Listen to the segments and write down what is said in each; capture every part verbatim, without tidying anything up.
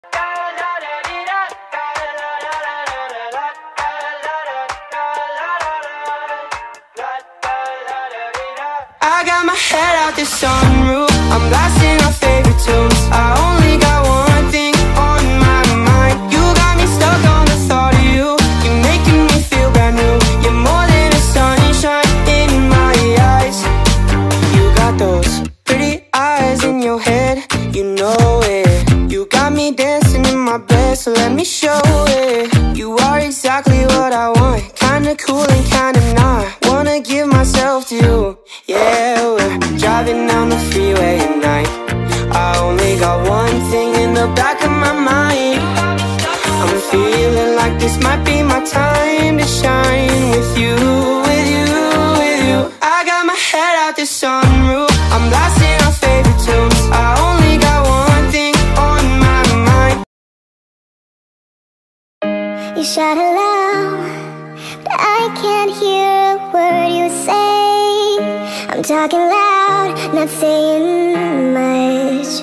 I got my head out the sunroof, I'm blasting our favorite tunes. I only got one thing on my mind. You got me stuck on the thought of you. You're making me feel brand new. You're more than a sunshine in my eyes. You got those pretty eyes in your head, you know it. You got me dancing in my bed, so let me show it. You are exactly what I want, kinda cool and kinda not. Wanna give myself to you. Yeah, we're driving down the freeway at night. I only got one thing in the back of my mind. I'm feeling like this might be my time to shine. With you, with you, with you. I got my head out the sunroof, I'm blasting our favorite tunes. I only got one thing on my mind. You shout aloud, but I can't hear a word you say. I'm talking loud, not saying much.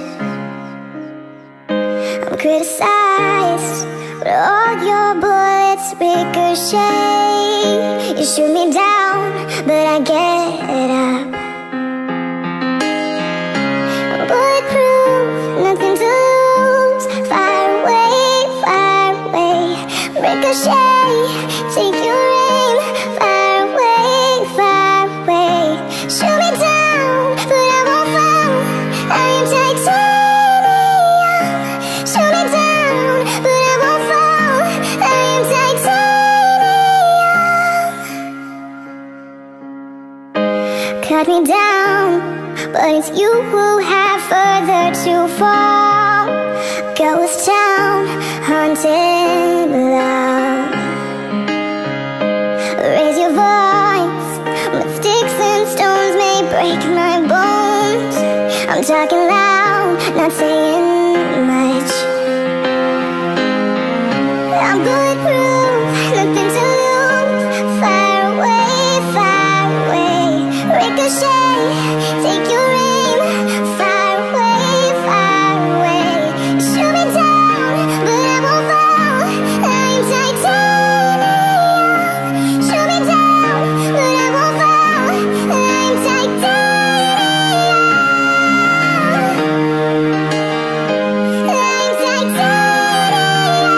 I'm criticized, but all your bullets ricochet. You shoot me down, but I get up. I'm bulletproof, nothing to lose. Fire away, fire away. Ricochet, take your aim. Fire away, fire away. Shoot me down, but I won't fall. I am titanium. Shoot me down, but I won't fall. I am titanium. Cut me down, but it's you who have further to fall. Ghost town, haunted love. Raise your voice, but sticks and stones may break my bones. I'm talking loud, not saying much. I'm bulletproof, nothing to lose. Fire away, fire away. Ricochet, take your aim. Fire away, fire away. Shoot me down, but I won't fall. I'm titanium. Shoot me down, but I won't fall. I'm titanium. I'm titanium.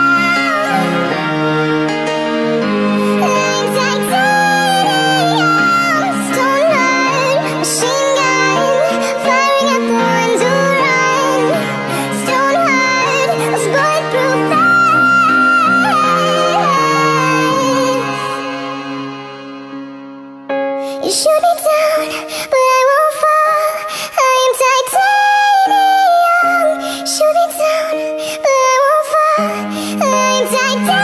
I'm titanium. Stone heart, machine gun, firing at the ones who run. Stone heart, a bulletproof vest. You shoot me down, but I won't fall. I am titanium. Shoot me down, but I won't fall. I am titanium.